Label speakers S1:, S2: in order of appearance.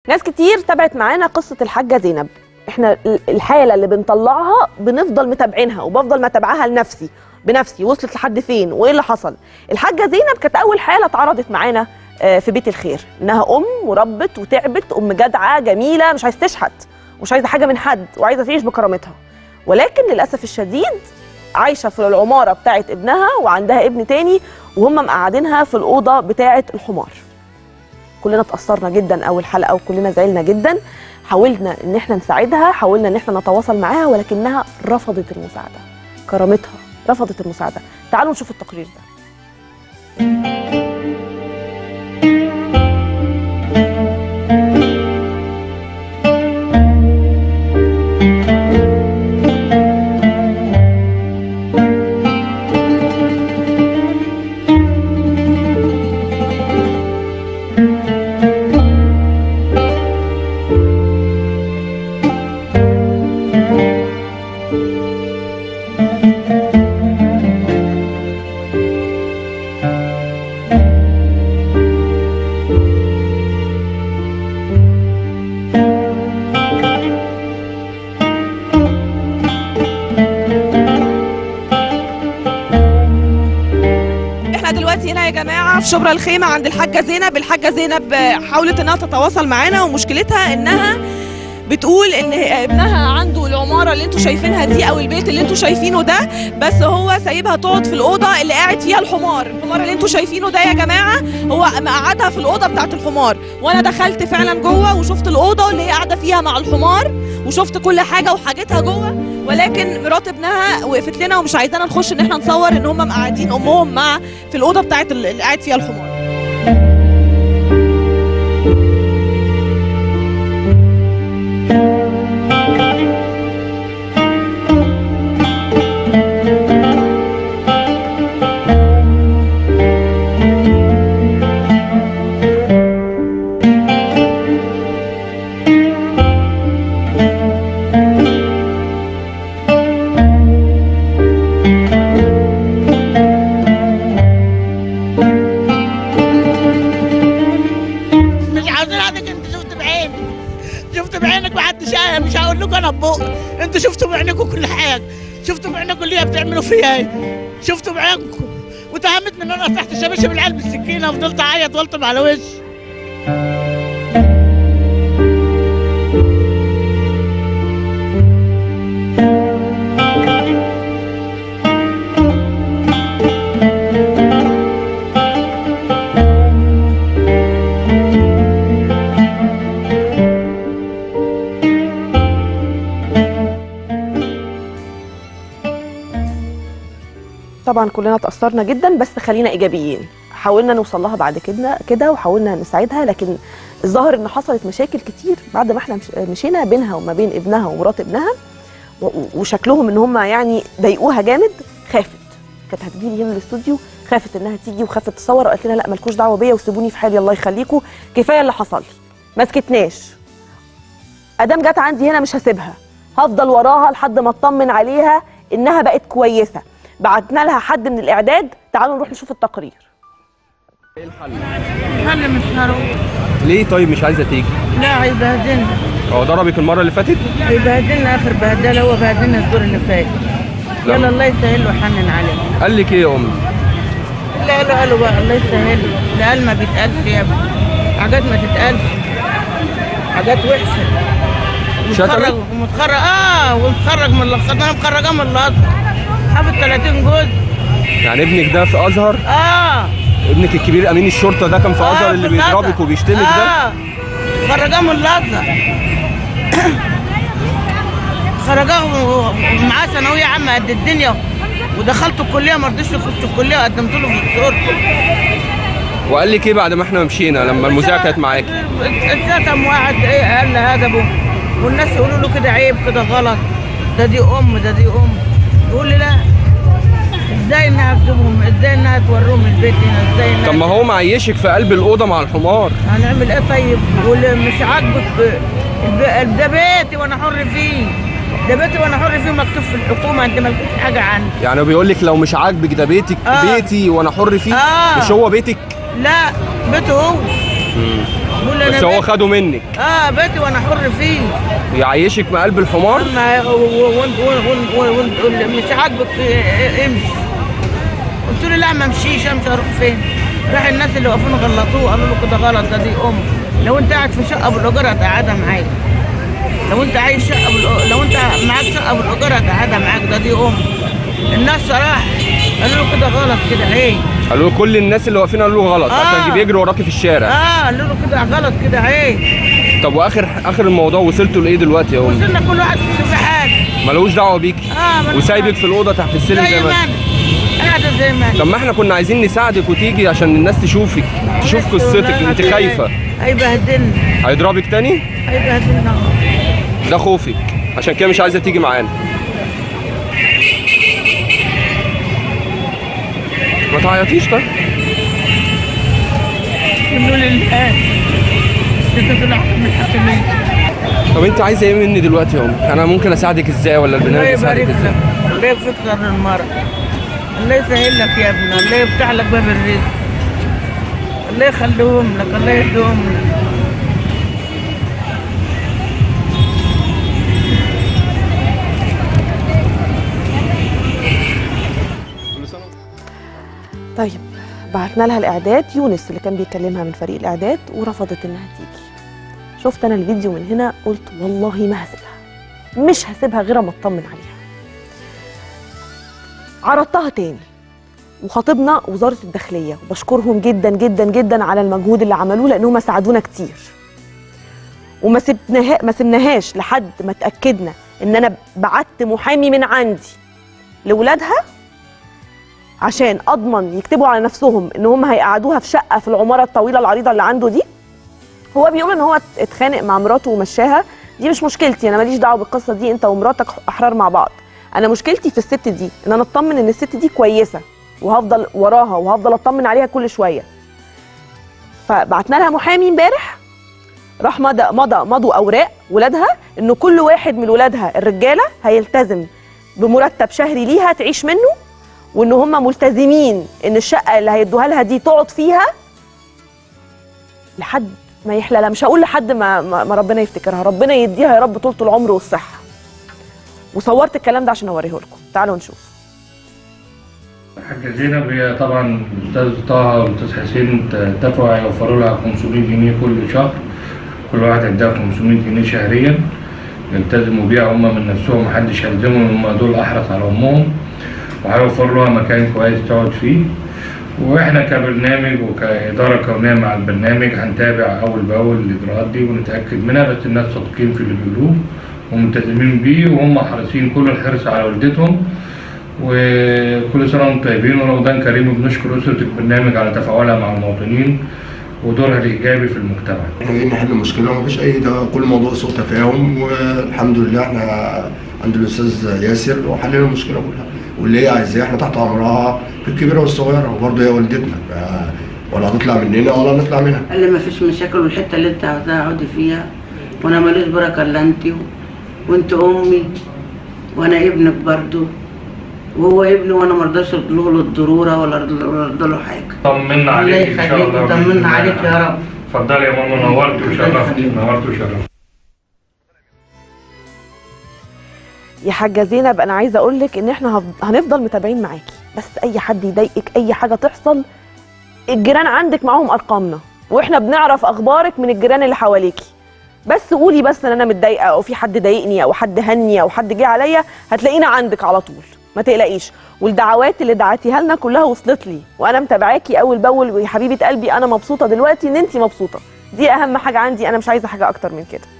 S1: ناس كتير تابعت معانا قصه الحاجه زينب. احنا الحاله اللي بنطلعها بنفضل متابعينها، وبفضل متابعاها بنفسي وصلت لحد فين وايه اللي حصل. الحاجه زينب كانت اول حاله اتعرضت معانا في بيت الخير، انها ام وربت وتعبت، ام جدعه جميله مش عايزه تشحت ومش عايزه حاجه من حد وعايزه تعيش بكرامتها، ولكن للاسف الشديد عايشه في العماره بتاعه ابنها وعندها ابن تاني وهم مقعدينها في الاوضه بتاعه الحمار. كلنا اتأثرنا جدا اول حلقه وكلنا زعلنا جدا، حاولنا ان احنا نساعدها، حاولنا ان احنا نتواصل معاها، ولكنها رفضت المساعده، كرامتها رفضت المساعده. تعالوا نشوف التقرير ده. دلوقتي هنا يا جماعه في شبرا الخيمه عند الحاجه زينب. الحاجه زينب حاولت انها تتواصل معانا، ومشكلتها انها بتقول ان ابنها عنده العماره اللي انتوا شايفينها دي او البيت اللي انتوا شايفينه ده، بس هو سايبها تقعد في الاوضه اللي قاعد فيها الحمار اللي انتوا شايفينه ده يا جماعه، هو مقعدها في الاوضه بتاعه الحمار. وانا دخلت فعلا جوه وشفت الاوضه اللي هي قاعده فيها مع الحمار، وشفت كل حاجه وحاجتها جوه، ولكن مرات ابنها وقفت لنا ومش عايزانا نخش ان احنا نصور ان هم مقعدين امهم في الاوضه بتاعه اللي قاعد فيها الحمار.
S2: مش هقول لكم انا ببق، انتوا شفتوا بعينكم كل حاجه، شفتوا بعينكم اللي هي بتعملوا فيها ايه، شفتوا بعينكم. وتهمتني ان انا تحت شبشب العيال بالسكينه، وفضلت اعيط والطم على وشي.
S1: طبعا كلنا اتأثرنا جدا، بس خلينا ايجابيين، حاولنا نوصل لها بعد كده وحاولنا نساعدها، لكن الظاهر ان حصلت مشاكل كتير بعد ما احنا مشينا بينها وما بين ابنها ومرات ابنها، وشكلهم ان هم يعني ضايقوها جامد. خافت، كانت هتجيلي هنا الاستوديو، خافت انها تيجي وخافت تصور، وقالت لنا لا مالكوش دعوه بيا وسيبوني في حالي الله يخليكم، كفايه اللي حصل. ما سكتناش، ادام جت عندي هنا مش هسيبها، هفضل وراها لحد ما اطمن عليها انها بقت كويسه. بعتنا لها حد من الاعداد، تعالوا نروح نشوف التقرير.
S3: ايه الحل؟
S2: الحل مش هروح.
S3: ليه طيب مش عايزه تيجي؟
S2: لا هيبهدلنا.
S3: هو ضربك المره اللي فاتت؟
S2: هيبهدلنا اخر بهدله، هو بهدلنا الدور اللي فات. يلا الله يسهل له ويحنن عليه.
S3: قال لك ايه يا امي؟
S2: اللي قالوا بقى الله يسهل له، ده قال ما بيتقالش يا ابني، حاجات ما تتقالش، حاجات وحشه.
S3: شتمك؟
S2: ومتخرج ومتخرج من الازهر، انا مخرجاه من الازهر، حافظ 30 جزء.
S3: يعني ابنك ده في ازهر؟ ابنك الكبير امين الشرطه ده كان في ازهر اللي بيضربك وبيشتمك ده؟
S2: خرجاه من الازهر. خرجاه ومعاه ثانويه عامه قد الدنيا، ودخلت الكليه ما رضيش يخش الكليه وقدمت له في الشرطه.
S3: وقال لك ايه بعد ما احنا مشينا لما المذيعه كانت معاكي؟
S2: اتشتم واحد، ايه قال لي هذا ابوه، والناس يقولوا له كده عيب كده غلط، ده دي ام، ده دي ام. يقول لي لا، ازاي انها تجيبهم، ازاي انها توريهم البيت هنا، ازاي انها.
S3: طب ما هو معيشك في قلب الاوضه مع الحمار.
S2: هنعمل ايه طيب؟ واللي مش عاجبك ده بيتي وانا حر فيه، ده بيتي وانا حر فيه، مكتوب في الحكومه، انت مالكش حاجه عني.
S3: يعني بيقول لك لو مش عاجبك ده بيتك، بيتي وانا حر فيه، مش هو بيتك؟
S2: لا بيته هو.
S3: بس هو خده منك.
S2: بيتي وانا حر فيه.
S3: يعيشك في قلب الحمار.
S2: مش عاجبك امشي. قلت له لا ما امشيش، امشي اروح فين؟ راح الناس اللي واقفين غلطوه، قالوا له كده غلط، ده دي لو انت قاعد في شقه بالايجار هتقعدها معاك. لو انت عايز لو انت معاك شقه بالايجار هتقعدها معاك، ده دي الناس صراحه قالوا له كده غلط كده عيب.
S3: قالوا له كل الناس اللي واقفين قالوا له غلط عشان بيجروا وراكي في الشارع.
S2: قالوا له كده غلط كده عيب.
S3: طب واخر الموضوع وصلتوا لايه دلوقتي يا
S2: وصلنا كل واحد في حاجه.
S3: ملوش دعوه بيكي. وسايبك في الاوضه تحت السلم زي ما
S2: قاعده زي ما.
S3: طب ما احنا كنا عايزين نساعدك وتيجي عشان الناس تشوفك، تشوف قصتك. انت خايفه
S2: هيبهدلنا.
S3: هيضربك تاني؟
S2: هيبهدلنا.
S3: ده خوفك عشان كده مش عايزه تيجي معانا. ما تعيطيش طيب.
S2: منه لله. انت طلعت من حكمين.
S3: طب انت عايزه ايه مني دلوقتي يا امي؟ انا ممكن اساعدك ازاي ولا البرنامج يساعدك ازاي؟
S2: الله يكفيك شر المرض. الله يسهل لك يا ابني، الله يفتح لك باب الرزق. الله يخليهم لك، الله يهديهم لك.
S1: طيب بعتنا لها الاعداد، يونس اللي كان بيكلمها من فريق الاعداد، ورفضت انها تيجي. شفت انا الفيديو من هنا قلت والله ما هسيبها، مش هسيبها غير اما اطمن عليها. عرضتها تاني وخاطبنا وزاره الداخليه، وبشكرهم جدا جدا جدا على المجهود اللي عملوه لانهم ساعدونا كتير. وما سبناهاش لحد ما اتاكدنا ان انا بعت محامي من عندي لاولادها عشان اضمن يكتبوا على نفسهم ان هم هيقعدوها في شقه في العماره الطويله العريضه اللي عنده دي. هو بيقول ان هو اتخانق مع مراته ومشاها، دي مش مشكلتي، انا ماليش دعوه بالقصه دي، انت ومراتك احرار مع بعض. انا مشكلتي في الست دي ان انا اطمن ان الست دي كويسه، وهفضل وراها وهفضل اطمن عليها كل شويه. فبعتنا لها محامي امبارح، راح مضوا اوراق ولادها ان كل واحد من ولادها الرجاله هيلتزم بمرتب شهري ليها تعيش منه، وان هم ملتزمين ان الشقه اللي هيدوها لها دي تقعد فيها لحد ما يحلى لها. مش هقول لحد ما ربنا يفتكرها، ربنا يديها يا رب طولة العمر والصحه. وصورت الكلام ده عشان اوريه لكم، تعالوا نشوف.
S4: الحاجة زينب هي طبعا الاستاذ طه والاستاذ حسين اتفقوا هيوفروا لها 500 جنيه كل شهر، كل واحد هيديها 500 جنيه شهريا يلتزموا بيها هم من نفسهم، محدش يلزمهم، هم دول احرص على امهم، وهيوفروا لها مكان كويس تقعد فيه. واحنا كبرنامج وكاداره كونيه مع البرنامج هنتابع اول باول الاجراءات دي ونتاكد منها، بس الناس صادقين في اللي بيقولوه وملتزمين بيه، وهم حريصين كل الحرص على والدتهم. وكل سنه وانتم طيبين ورمضان كريم، وبنشكر اسره البرنامج على تفاعلها مع المواطنين ودورها الايجابي في المجتمع.
S5: احنا جايين نحل مشكله ومفيش اي كل موضوع سوء تفاهم، والحمد لله احنا عند الاستاذ ياسر وحلينا المشكله كلها، واللي هي عايزاه احنا تحت امرها في الكبيره والصغيره، وبرضه هي والدتنا ولا هتطلع مننا ولا نطلع منها.
S6: قال لي مفيش مشاكل، والحته اللي انت عاوزاها اقعدي فيها، وانا ماليش بركه الا انت، وانت امي وانا ابنك برضه، وهو ابني وانا ما رضاش له الضروره ولا ارضى له حاجه.
S4: طمنا عليك ان شاء الله.
S6: طمنا عليك يا رب.
S4: اتفضلي يا ماما، نورتي وشرفتي، نورتي وشرفتي.
S1: يا حاجه زينب انا عايزه اقول لك ان احنا هنفضل متابعين معاكي، بس اي حد يضايقك، اي حاجه تحصل، الجيران عندك معاهم ارقامنا، واحنا بنعرف اخبارك من الجيران اللي حواليكي. بس قولي بس ان انا متضايقه او في حد ضايقني او حد هني او حد جه عليا، هتلاقينا عندك على طول، ما تقلقيش. والدعوات اللي دعتيها لنا كلها وصلت لي، وانا متابعاكي اول باول، ويا حبيبه قلبي انا مبسوطه دلوقتي ان انت مبسوطه، دي اهم حاجه عندي، انا مش عايزه حاجه اكتر من كده.